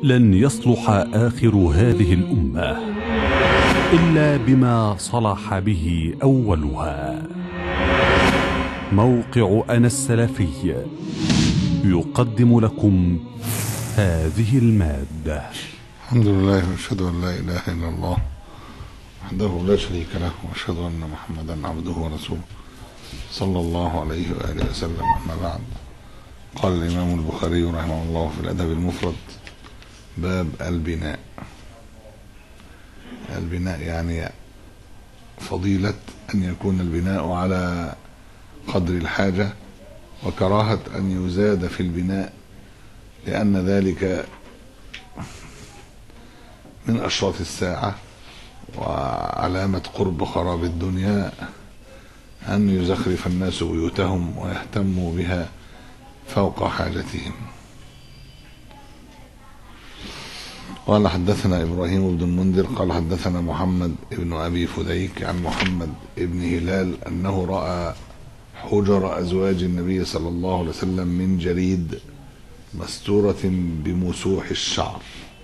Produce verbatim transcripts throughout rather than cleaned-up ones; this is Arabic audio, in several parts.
لن يصلح آخر هذه الأمة إلا بما صلح به أولها. موقع أنا السلفي يقدم لكم هذه المادة. الحمد لله واشهد ان لا اله الا الله وحده لا شريك له واشهد ان محمدا عبده ورسوله صلى الله عليه واله وسلم. اما بعد، قال الامام البخاري رحمه الله في الادب المفرد: باب البناء. البناء يعني فضيلة ان يكون البناء على قدر الحاجة، وكراهة ان يزاد في البناء، لان ذلك من أشراط الساعة وعلامة قرب خراب الدنيا أن يزخرف الناس بيوتهم ويهتموا بها فوق حاجتهم. قال حدثنا إبراهيم بن المنذر قال حدثنا محمد بن أبي فديك عن محمد بن هلال أنه رأى حجر أزواج النبي صلى الله عليه وسلم من جريد مستورة بمسوح الشعر،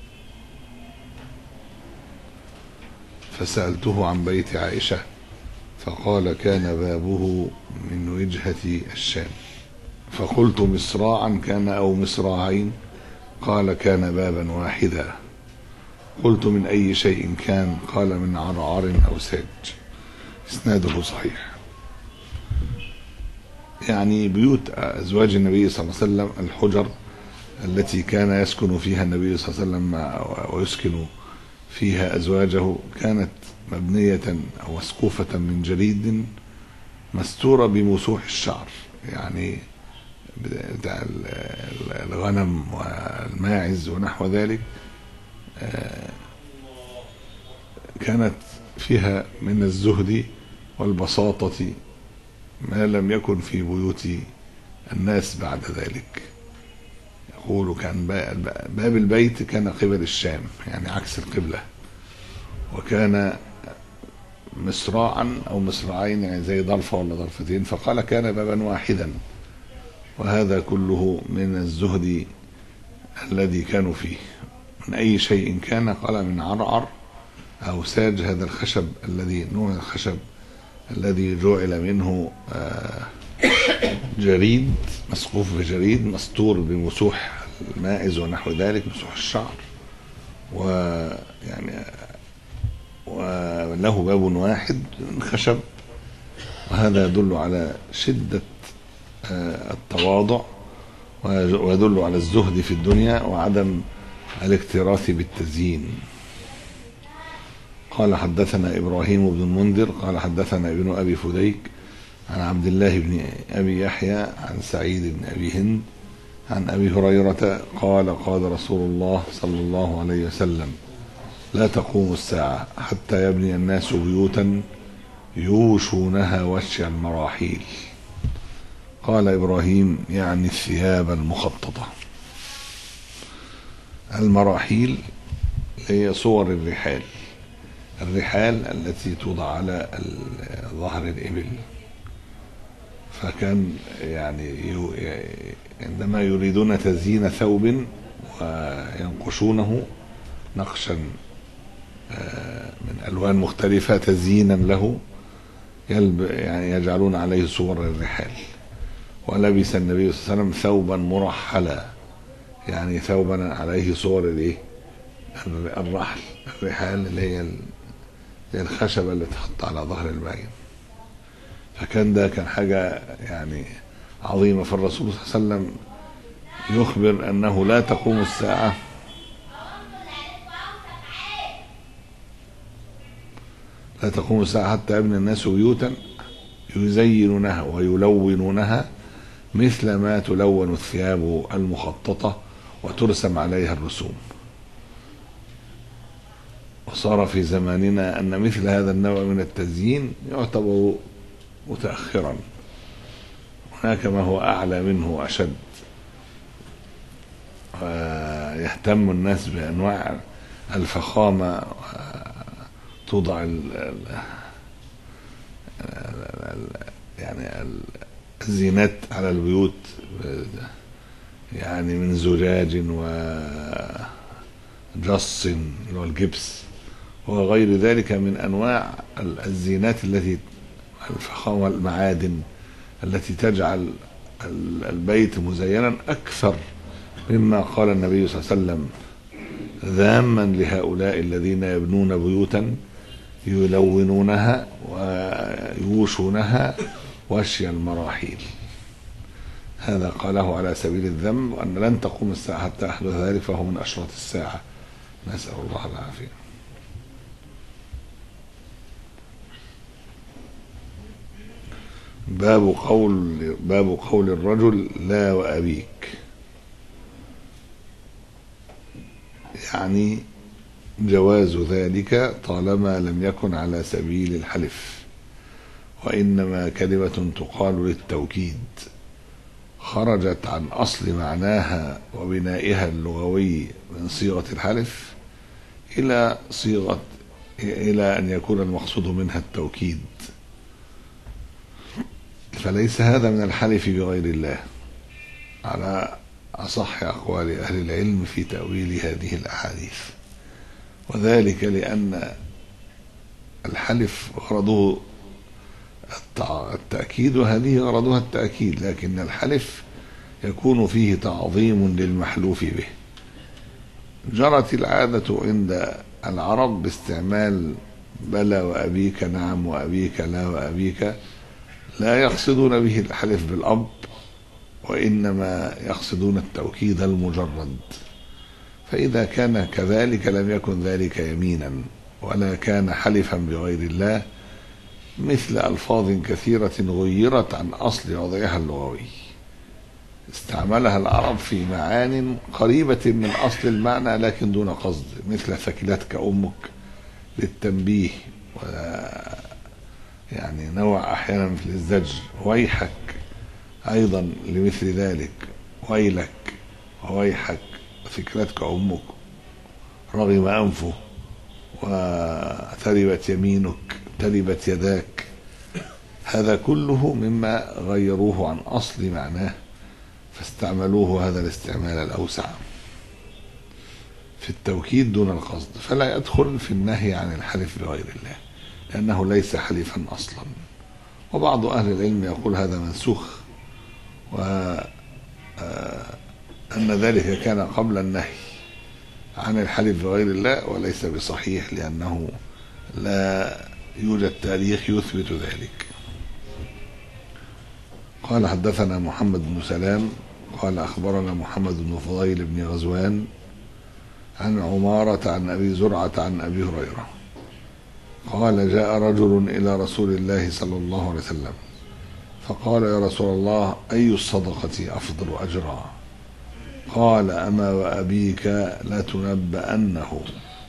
فسألته عن بيت عائشة فقال: كان بابه من وجهة الشام. فقلت: مصراعا كان أو مصراعين؟ قال: كان بابا واحدا. قلت: من أي شيء كان؟ قال: من عرعر أو ساج. إسناده صحيح. يعني بيوت أزواج النبي صلى الله عليه وسلم، الحجر التي كان يسكن فيها النبي صلى الله عليه وسلم ويسكن فيها أزواجه، كانت مبنية أو مسقوفة من جليد مستورة بمسوح الشعر، يعني بتاع الغنم والماعز ونحو ذلك. كانت فيها من الزهد والبساطة ما لم يكن في بيوت الناس بعد ذلك. يقول كان باب البيت كان قبل الشام، يعني عكس القبلة، وكان مصراعا أو مصراعين، يعني زي ضرفة ولا ضرفتين. فقال: كان بابا واحدا. وهذا كله من الزهد الذي كانوا فيه. من أي شيء كان؟ قال: من عرعر أو ساج، هذا الخشب الذي نوع الخشب الذي جعل منه جريد، مسقوف بجريد مستور بمسوح الماعز ونحو ذلك، مسوح الشعر، ويعني وله باب واحد من خشب. وهذا يدل على شدة التواضع، ويدل على الزهد في الدنيا وعدم الاكتراث بالتزيين. قال حدثنا إبراهيم بن المنذر قال حدثنا ابن أبي فديك عن عبد الله بن أبي يحيى عن سعيد بن أبي هند عن أبي هريرة قال: قال رسول الله صلى الله عليه وسلم: لا تقوم الساعة حتى يبني الناس بيوتا يوشونها وشي المراحيل. قال إبراهيم: يعني الثياب المخططة. المراحيل هي صور الرحال، الرحال التي توضع على ظهر الإبل. فكان يعني عندما يريدون تزيين ثوب وينقشونه نقشا من ألوان مختلفة تزيينا له، يعني يجعلون عليه صور الرحال. ولبس النبي صلى الله عليه وسلم ثوبا مرحلا، يعني ثوبا عليه صور الايه الرحل، الرحال اللي هي الخشبة اللي تحط على ظهر البعير. فكان ده كان حاجة يعني عظيمة. فالرسول صلى الله عليه وسلم يخبر أنه لا تقوم الساعة لا تقوم الساعة حتى يبني الناس بيوتا يزينونها ويلونونها مثل ما تلون الثياب المخططة وترسم عليها الرسوم. وصار في زماننا أن مثل هذا النوع من التزيين يعتبر متأخرا. هناك ما هو أعلى منه وأشد، ويهتم الناس بأنواع الفخامة، توضع ال يعني الزينات على البيوت، يعني من زجاج و جص اللي هو الجبس وغير ذلك من أنواع الزينات التي الفخامة والمعادن التي تجعل البيت مزينا أكثر مما قال النبي صلى الله عليه وسلم ذاما لهؤلاء الذين يبنون بيوتا يلونونها ويوشونها وشي المراحيل. هذا قاله على سبيل الذم، وأن لن تقوم الساعة حتى يحدث ذلك، فهو من أشراط الساعة، نسأل الله العافية. باب قول باب قول الرجل لا وأبيك، يعني جواز ذلك طالما لم يكن على سبيل الحلف، وإنما كلمة تقال للتوكيد خرجت عن أصل معناها وبنائها اللغوي من صيغة الحلف إلى صيغة إلى أن يكون المقصود منها التوكيد، فليس هذا من الحلف بغير الله على أصح أقوال أهل العلم في تأويل هذه الأحاديث، وذلك لأن الحلف غرضه التأكيد وهذه غرضها التأكيد، لكن الحلف يكون فيه تعظيم للمحلوف به. جرت العادة عند العرب باستعمال بلى وأبيك، نعم وأبيك، لا وأبيك، لا يقصدون به الحلف بالأب، وإنما يقصدون التوكيد المجرد، فإذا كان كذلك لم يكن ذلك يمينا ولا كان حلفا بغير الله، مثل ألفاظ كثيرة غيرت عن أصل وضعها اللغوي استعملها العرب في معان قريبة من أصل المعنى لكن دون قصد، مثل ثكلتك أمك للتنبيه، و يعني نوع أحيانا مثل الزجر، ويحك أيضا لمثل ذلك، ويلك وويحك، ثكلتك أمك، رغم أنفه، وتربت يمينك، تربت يداك، هذا كله مما غيروه عن أصل معناه فاستعملوه هذا الاستعمال الأوسع في التوكيد دون القصد، فلا يدخل في النهي عن الحلف بغير الله لأنه ليس حلفا أصلا. وبعض أهل العلم يقول هذا منسوخ، وأن ذلك كان قبل النهي عن الحلف بغير الله وليس بصحيح، لأنه لا يوجد تاريخ يثبت ذلك. قال حدثنا محمد بن سلام قال أخبرنا محمد بن فضيل بن غزوان عن عمارة عن أبي زرعة عن أبي هريرة قال جاء رجل إلى رسول الله صلى الله عليه وسلم فقال يا رسول الله أي الصدقة أفضل أجرا؟ قال أما وأبيك لتنبأنه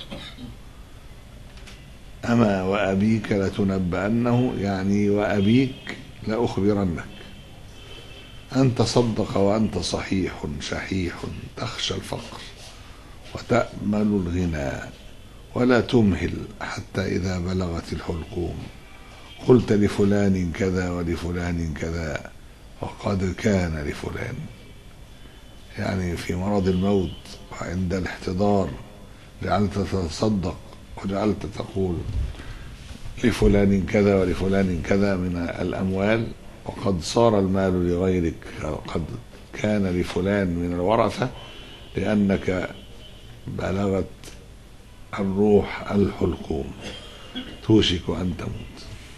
أما وأبيك لتنبأنه يعني وأبيك لأخبرنك أن تصدق وأنت صحيح شحيح تخشى الفقر وتأمل الغنى ولا تمهل حتى إذا بلغت الحلقوم قلت لفلان كذا ولفلان كذا وقد كان لفلان، يعني في مرض الموت وعند الاحتضار جعلت تتصدق وجعلت تقول لفلان كذا ولفلان كذا من الأموال، وقد صار المال لغيرك، قد كان لفلان من الورثة لأنك بلغت الروح الحلقوم توشك أن تموت.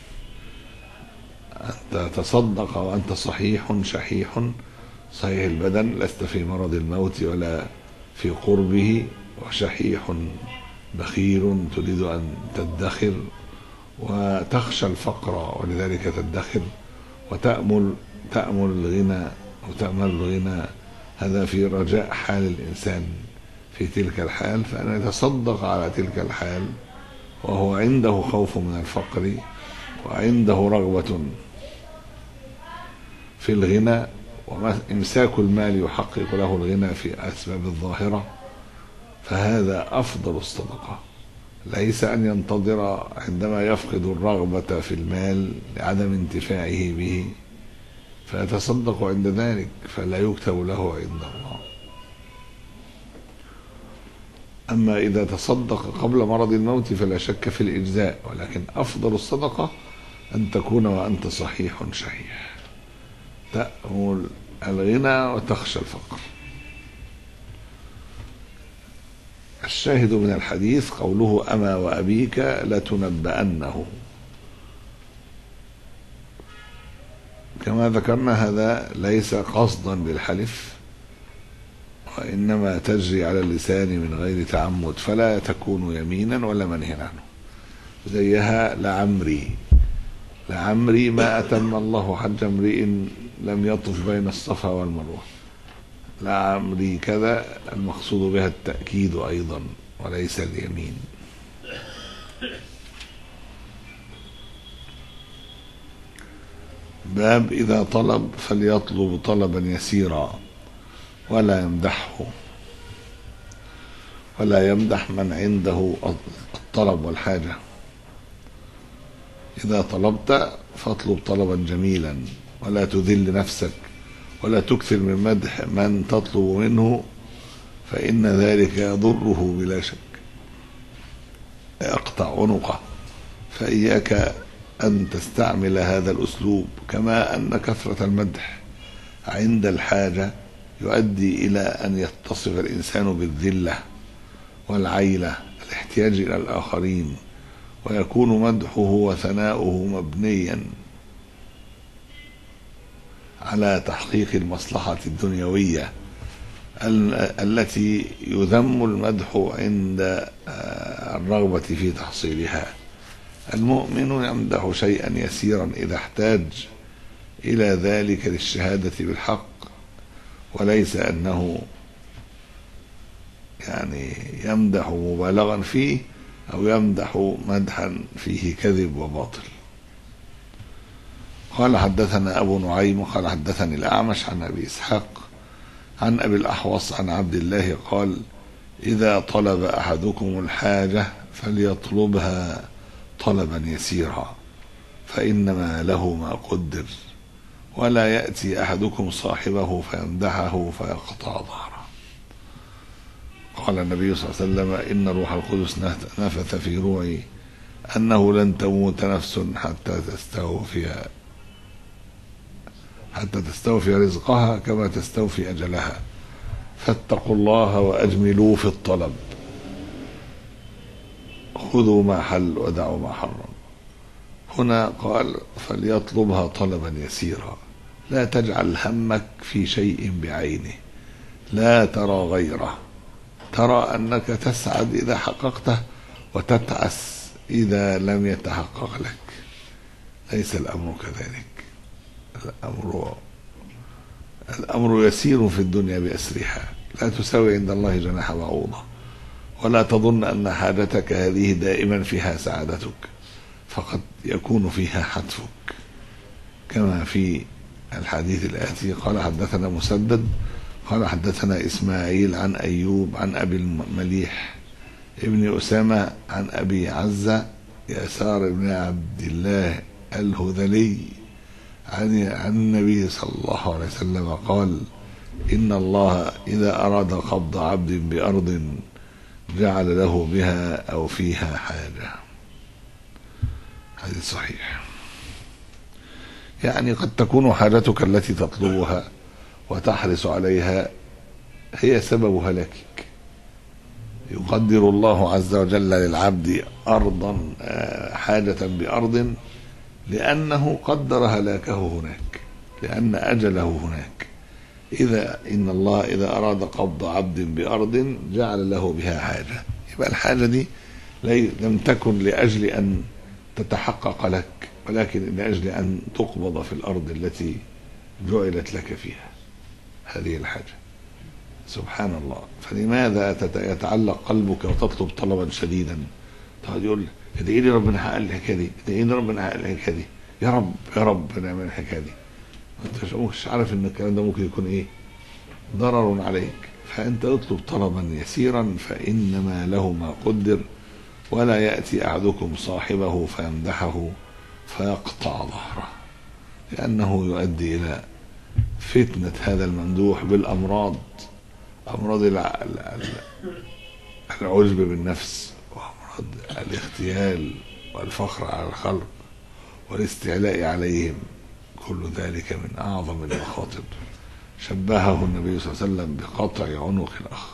أنت تصدق وأنت صحيح شحيح صحيح البدن، لست في مرض الموت ولا في قربه، وشحيح بخيل تريد أن تدخر وتخشى الفقر ولذلك تدخر، وتأمل تأمل الغنى وتأمل الغنى، هذا في رجاء حال الإنسان في تلك الحال، فأنا يتصدق على تلك الحال وهو عنده خوف من الفقر وعنده رغبة في الغنى، وإمساك المال يحقق له الغنى في أسباب الظاهرة، فهذا أفضل الصدقة، ليس أن ينتظر عندما يفقد الرغبة في المال لعدم انتفاعه به فيتصدق عند ذلك فلا يكتب له عند الله. أما إذا تصدق قبل مرض الموت فلا شك في الإجزاء، ولكن أفضل الصدقة أن تكون وأنت صحيح شحيح، تأمل الغنى وتخشى الفقر. الشاهد من الحديث قوله أما وأبيك لتنبأنه، كما ذكرنا هذا ليس قصدا للحلف، وإنما تجري على اللسان من غير تعمد، فلا تكون يمينا ولا منهيا عنه. زيها لعمري، لعمري ما أتم الله حج امرئ لم يطف بين الصفا والمروة، لعمري كذا، المقصود بها التأكيد أيضا وليس اليمين. باب إذا طلب فليطلب طلبا يسيرا ولا يمدحه، ولا يمدح من عنده الطلب والحاجة. إذا طلبت فاطلب طلبا جميلا، ولا تذل نفسك، ولا تكثر من مدح من تطلب منه، فإن ذلك يضره بلا شك، يقطع عنقه. فإياك أن تستعمل هذا الأسلوب، كما أن كثرة المدح عند الحاجة يؤدي إلى أن يتصف الإنسان بالذلة والعيلة، الاحتياج إلى الآخرين، ويكون مدحه وثناؤه مبنيا على تحقيق المصلحة الدنيوية التي يذم المدح عند الرغبة في تحصيلها. المؤمن يمدح شيئا يسيرا إذا احتاج إلى ذلك للشهادة بالحق، وليس أنه يعني يمدح مبالغا فيه أو يمدح مدحا فيه كذب وباطل. قال حدثنا أبو نعيم قال حدثني الأعمش عن أبي إسحاق عن أبي الأحوص عن عبد الله قال إذا طلب أحدكم الحاجة فليطلبها طلبا يسيرا، فإنما له ما قدر، ولا يأتي أحدكم صاحبه فيمدحه فيقطع ظهره. قال النبي صلى الله عليه وسلم إن روح القدس نفث في روعي أنه لن تموت نفس حتى تستوفي حتى تستوفي رزقها كما تستوفي أجلها، فاتقوا الله وأجملوا في الطلب، خذوا ما حل ودعوا ما حرم. هنا قال فليطلبها طلبا يسيرا، لا تجعل همك في شيء بعينه، لا ترى غيره، ترى أنك تسعد إذا حققته وتتعس إذا لم يتحقق لك. ليس الأمر كذلك، الأمر الأمر يسير في الدنيا بأسرها، لا تساوي عند الله جناح بعوضة، ولا تظن أن حاجتك هذه دائما فيها سعادتك، فقد يكون فيها حتفك، كما في الحديث الآتي. قال حدثنا مسدد قال حدثنا إسماعيل عن أيوب عن أبي المليح ابن أسامة عن أبي عزة يسار بن عبد الله الهذلي عن عن النبي صلى الله عليه وسلم قال إن الله إذا أراد قبض عبد بأرض جعل له بها أو فيها حاجة. هذا صحيح، يعني قد تكون حاجتك التي تطلبها وتحرص عليها هي سبب هلاكك. يقدر الله عز وجل للعبد أرضا حاجة بأرض لأنه قدر هلاكه هناك، لأن أجله هناك. إذا إن الله إذا أراد قبض عبد بأرض جعل له بها حاجة، يبقى الحاجة دي لم تكن لأجل أن تتحقق لك، ولكن لأجل أن تقبض في الأرض التي جعلت لك فيها هذه الحاجة. سبحان الله. فلماذا يتعلق قلبك وتطلب طلبا شديدا؟ تقعد يقول ادعي لي ربنا يحقق لي الحكايه دي، ادعي لي ربنا يحقق لي الحكايه دي، يا رب يا رب نعمل الحكايه دي. انت مش عارف ان الكلام ده ممكن يكون ايه؟ ضرر عليك. فانت اطلب طلبا يسيرا فانما له ما قدر، ولا ياتي احدكم صاحبه فيمدحه فيقطع ظهره، لانه يؤدي الى فتنه هذا الممدوح بالامراض، امراض والعجب بالنفس وأمراض الاغتيال والفخر على الخلق والاستعلاء عليهم، كل ذلك من أعظم المخاطر. شبهه النبي صلى الله عليه وسلم بقطع عنق الأخ.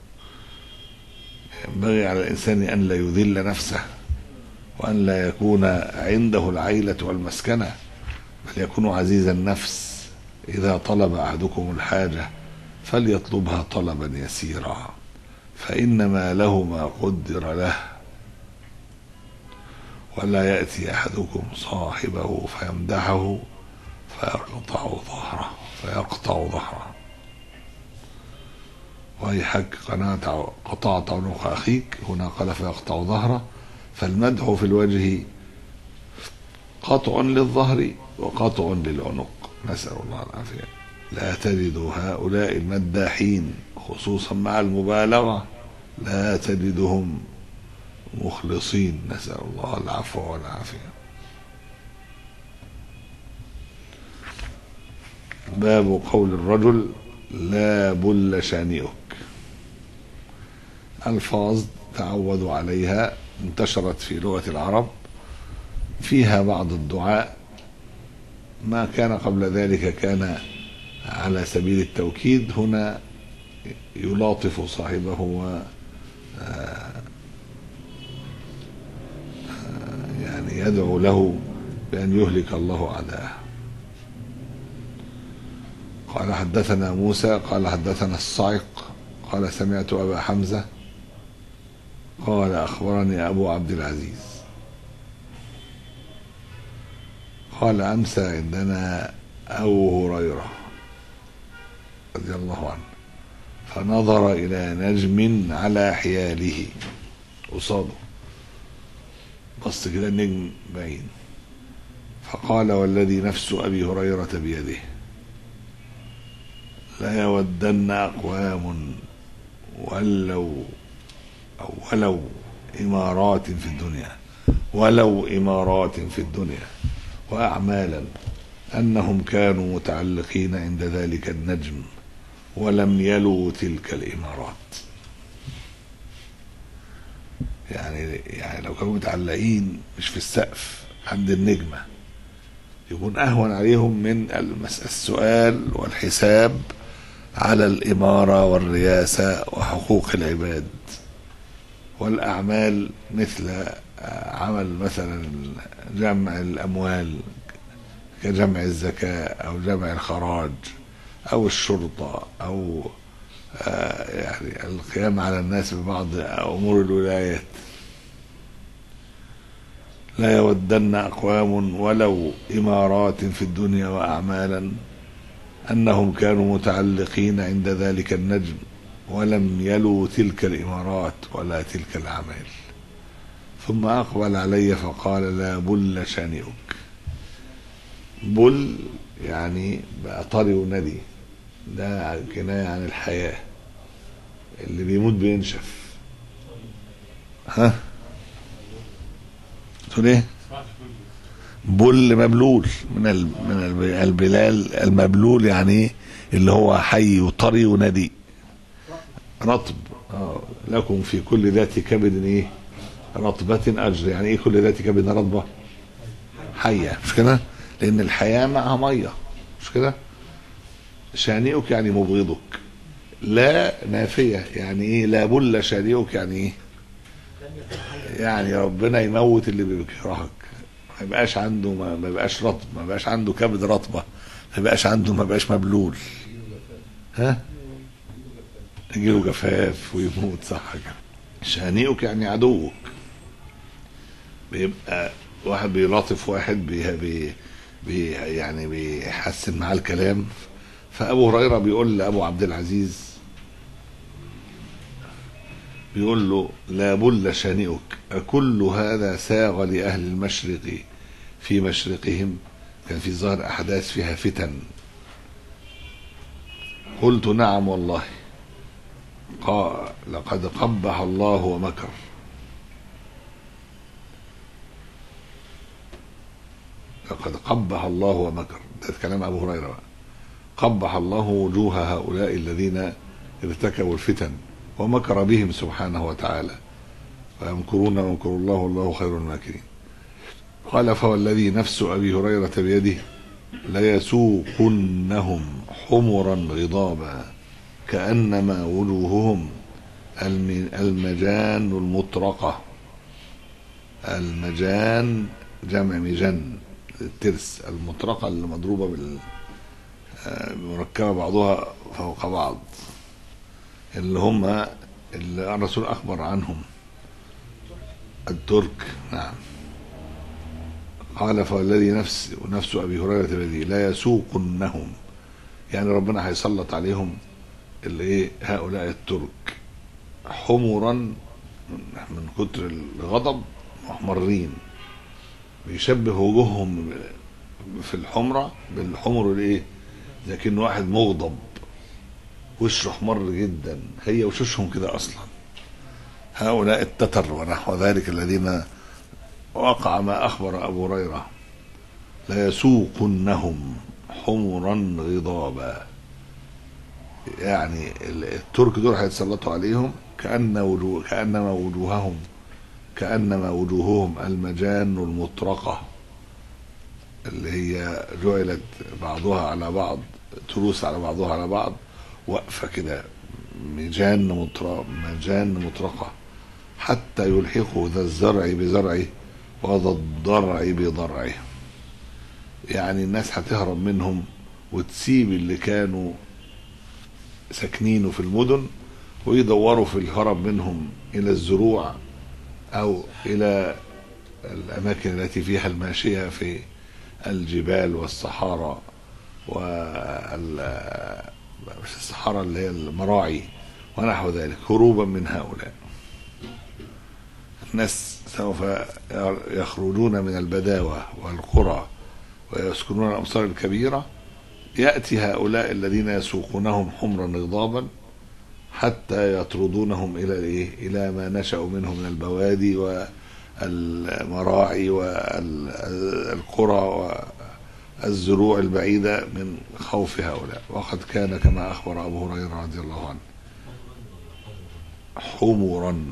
ينبغي على الإنسان أن لا يذل نفسه، وأن لا يكون عنده العيلة والمسكنة، بل يكون عزيز النفس. إذا طلب أحدكم الحاجة فليطلبها طلبا يسيرا، فإنما له ما قدر له، ولا يأتي أحدكم صاحبه فيمدحه فيقطع ظهره فيقطع ظهره ويحك قطعت عنق أخيك. هنا قال فيقطع ظهره، فالمدح في الوجه قطع للظهر وقطع للعنق، نسأل الله العافية. لا تجد هؤلاء المداحين خصوصا مع المبالغة لا تجدهم مخلصين، نسأل الله العفو والعافية. باب قول الرجل لا بل شانئك. ألفاظ تعودوا عليها انتشرت في لغة العرب، فيها بعض الدعاء، ما كان قبل ذلك كان على سبيل التوكيد، هنا يلاطف صاحبه و يعني يدعو له بأن يهلك الله أعداءه. قال حدثنا موسى قال حدثنا الصعق قال سمعت أبا حمزة قال أخبرني أبو عبد العزيز قال أمسى عندنا أبو هريرة رضي الله عنه فنظر إلى نجم على حياله، قصاده بص كده النجم باين، فقال والذي نفس أبي هريرة بيده لا يودن أقوام ولو أو ولو إمارات في الدنيا ولو إمارات في الدنيا وأعمالا أنهم كانوا متعلقين عند ذلك النجم ولم يلوا تلك الإمارات. يعني يعني لو كانوا متعلقين مش في السقف عند النجمة يكون أهون عليهم من السؤال والحساب على الإمارة والرياسة وحقوق العباد والأعمال، مثل عمل مثلا جمع الأموال كجمع الزكاة أو جمع الخراج أو الشرطة أو يعني القيام على الناس ببعض أمور الولايات. لا يودن أقوام ولو إمارات في الدنيا وأعمالا أنهم كانوا متعلقين عند ذلك النجم ولم يلوا تلك الإمارات ولا تلك الأعمال. ثم أقبل علي فقال لا بل شانئك. بل يعني بقى طري وندي، ده كناية عن الحياة، اللي بيموت بينشف. ها تقول ايه؟ بل مبلول من من البلال المبلول، يعني اللي هو حي وطري وندي رطب. اه لكم في كل ذات كبد ايه رطبة اجر، يعني ايه كل ذات كبد رطبة؟ حية، مش كده؟ لان الحياة معها مية، مش كده؟ شانئك يعني مبغضك. لا نافية، يعني ايه لا بل شانئك؟ يعني ايه؟ يعني ربنا يموت اللي بيكرهك، ما يبقاش عنده ما يبقاش رطب، ما يبقاش عنده كبد رطبة، ما يبقاش عنده ما يبقاش مبلول. ها يجيله جفاف ويموت، صح كده؟ شانئك يعني عدوك. بيبقى واحد بيلاطف واحد بي بي بي يعني بيحسن معاه الكلام، فأبو هريرة بيقول لأبو عبد العزيز، بيقول له لا بل شانئك، أكل هذا ساغ لأهل المشرق في مشرقهم؟ كان في ظاهر أحداث فيها فتن. قلت نعم والله. قال لقد قبح الله ومكر. لقد قبح الله ومكر، ده كلام أبو هريرة بقى. قبح الله وجوه هؤلاء الذين ارتكبوا الفتن ومكر بهم سبحانه وتعالى، ويمكرون ويمكر الله والله خير الماكرين. قال فوالذي نفس أبي هريرة بيده ليسوقنهم حمرا غضابا كأنما وجوههم المجان المطرقة. المجان جمع مجن، الترس، المطرقة اللي مضروبة بال مركبة بعضها فوق بعض، اللي هم اللي الرسول أخبر عنهم الترك. نعم. قال فالذي نفس ونفس أبي هريرة بيده لا يسوقنهم، يعني ربنا هيسلط عليهم اللي ايه هؤلاء الترك حمرا من كتر الغضب محمرين، بيشبه وجوههم في الحمرة بالحمر الايه، لكن واحد مغضب وشه احمر جدا، هي وشوشهم كده اصلا. هؤلاء التتر ونحو ذلك الذين وقع ما اخبر ابو هريره لا يسوقنهم حمرا غضابا، يعني الترك دول هيتسلطوا عليهم كأن وجوه كأنما وجوههم كأنما وجوههم المجان المطرقة، اللي هي جعلت بعضها على بعض، تروس على بعضها على بعض، وقفة كده مجان مطرقة مجان مطرقة، حتى يلحقوا ذا الزرع بزرعه وذا الضرع بضرعه. يعني الناس هتهرب منهم وتسيب اللي كانوا ساكنين في المدن ويدوروا في الهرب منهم إلى الزروع أو إلى الأماكن التي فيها الماشية في الجبال والصحارى، والصحارى اللي هي المراعي ونحو ذلك، هروبا من هؤلاء الناس. سوف يخرجون من البداوة والقرى ويسكنون الأمصار الكبيرة، يأتي هؤلاء الذين يسوقونهم حمرا غضابا حتى يطردونهم إلى إيه؟ إلى ما نشأوا منه من البوادي والمراعي والقرى والزروع البعيدة من خوف هؤلاء. وقد كان كما أخبر أبو هريرة رضي الله عنه حمرا،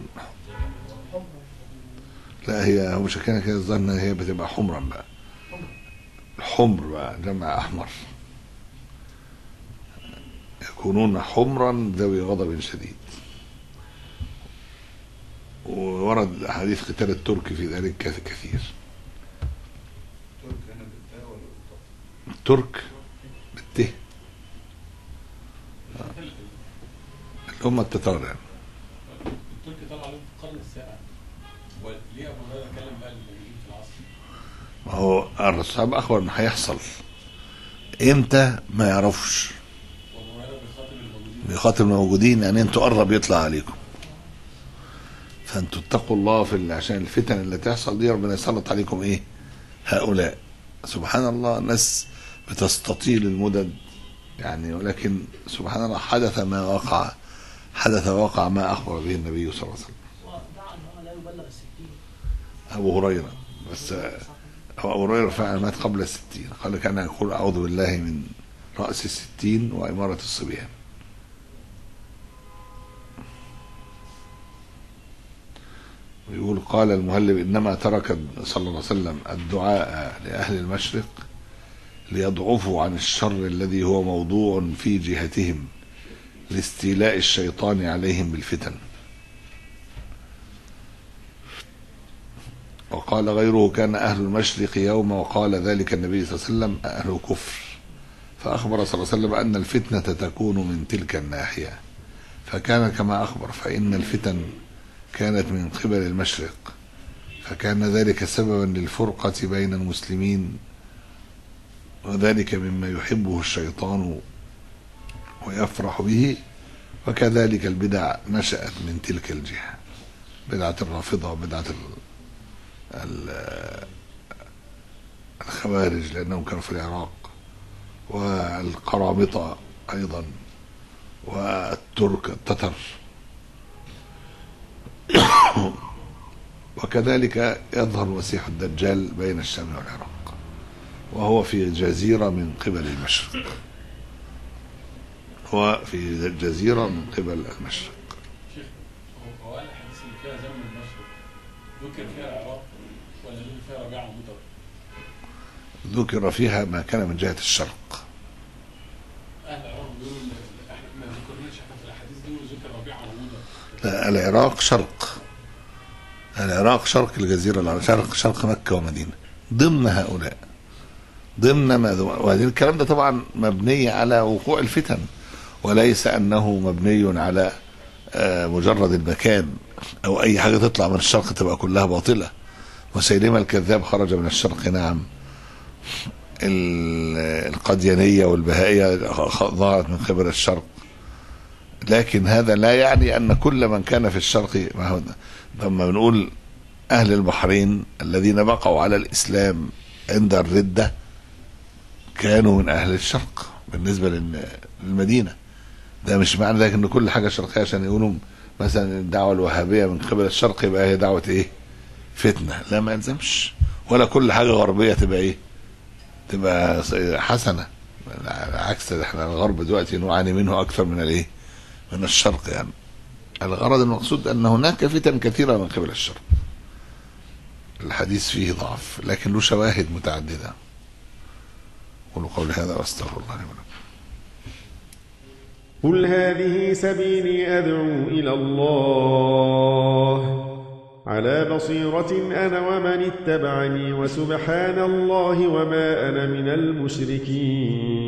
لا هي مش كان كده الظن، هي بتبقى حمرا بقى، الحمر بقى جمع أحمر، يكونون حمرا ذوي غضب شديد. وورد حديث قتال الترك في ذلك كثير. الترك بالته اللي هم التتار يعني. الترك طلع عليهم في القرن السابع، وليه ابو هريره كلم بقى الموجودين في العصر؟ ما هو الرسول اخبر ان هيحصل امتى ما يعرفش، بيخاطب الموجودين يعني انتوا قرب يطلع عليكم، فانتوا اتقوا الله في عشان الفتن اللي تحصل دي ربنا يسلط عليكم ايه هؤلاء. سبحان الله، ناس بتستطيل المدد يعني، ولكن سبحان الله حدث ما وقع، حدث وقع ما اخبر به النبي صلى الله عليه وسلم. ابو هريره بس ابو هريره فعلا مات قبل الستين، قال كان يقول اعوذ بالله من راس الستين واماره الصبيان. يقول قال المهلب انما ترك صلى الله عليه وسلم الدعاء لاهل المشرق ليضعفوا عن الشر الذي هو موضوع في جهتهم لاستيلاء الشيطان عليهم بالفتن. وقال غيره كان أهل المشرق يوم وقال ذلك النبي صلى الله عليه وسلم أهل كفر، فأخبر صلى الله عليه وسلم أن الفتنة تكون من تلك الناحية، فكان كما أخبر، فإن الفتن كانت من قبل المشرق، فكان ذلك سببا للفرقة بين المسلمين، وذلك مما يحبه الشيطان ويفرح به. وكذلك البدع نشأت من تلك الجهة، بدعة الرافضة وبدعة الخوارج لأنهم كانوا في العراق، والقرامطة أيضا، والترك التتر. وكذلك يظهر المسيح الدجال بين الشام والعراق، وهو في جزيرة من قبل المشرق، هو في جزيرة من قبل المشرق. هو قال الحديث اللي فيها زمن النصر ذكر فيها العراق ولا ذكر فيها ربيعة ومضر؟ ذكر فيها ما كان من جهة الشرق. أهل العراق بيقولوا احنا ما ذكرناش احنا في الأحاديث دي وذكر ربيعة ومضر. لا، العراق شرق، العراق شرق الجزيرة العربية، شرق شرق مكة ومدينة، ضمن هؤلاء، ضمن ما وهذا الكلام ده طبعا مبني على وقوع الفتن، وليس أنه مبني على مجرد المكان أو أي حاجة تطلع من الشرق تبقى كلها باطلة. مسيلمة الكذاب خرج من الشرق، نعم. القديانية والبهائية ظهرت من قبل الشرق، لكن هذا لا يعني أن كل من كان في الشرق. لما بنقول أهل البحرين الذين بقوا على الإسلام عند الردة كانوا من أهل الشرق بالنسبة للمدينة، ده مش معنى ذلك أن كل حاجة شرقية عشان يقولوا مثلا الدعوة الوهابية من قبل الشرق يبقى هي دعوة إيه؟ فتنة. لا، ما يلزمش. ولا كل حاجة غربية تبقى إيه؟ تبقى حسنة. عكس احنا الغرب دلوقتي نعاني منه أكثر من الإيه؟ من الشرق. يعني الغرض المقصود أن هناك فتن كثيرة من قبل الشرق. الحديث فيه ضعف لكن له شواهد متعددة. قولوا قولي هذا واستغفر الله لي ولكم. قل هذه سبيلي أدعو إلى الله على بصيرة أنا ومن اتبعني وسبحان الله وما أنا من المشركين.